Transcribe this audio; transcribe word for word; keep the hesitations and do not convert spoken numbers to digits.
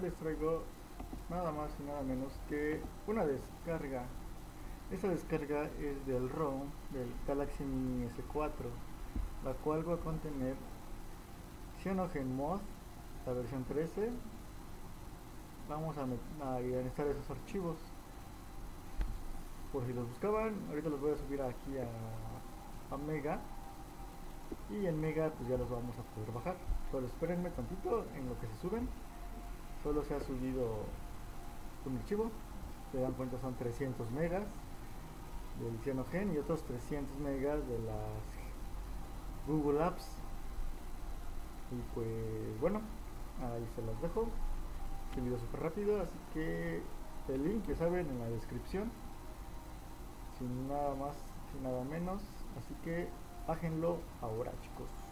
les traigo nada más y nada menos que una descarga. Esta descarga es del ROM del Galaxy Mini S cuatro, la cual va a contener CyanogenMod, la versión trece. Vamos a, a instalar esos archivos. Por si los buscaban, ahorita los voy a subir aquí a, a Mega. Y en Mega pues ya los vamos a poder bajar. Solo espérenme tantito en lo que se suben. Solo se ha subido un archivo. Se dan cuenta, son trescientos megas del Cyanogen y otros trescientos megas de las Google Apps. Y pues bueno, ahí se los dejo. Este video súper rápido, así que el link ya saben en la descripción, sin nada más, sin nada menos. Así que bájenlo ahora, chicos.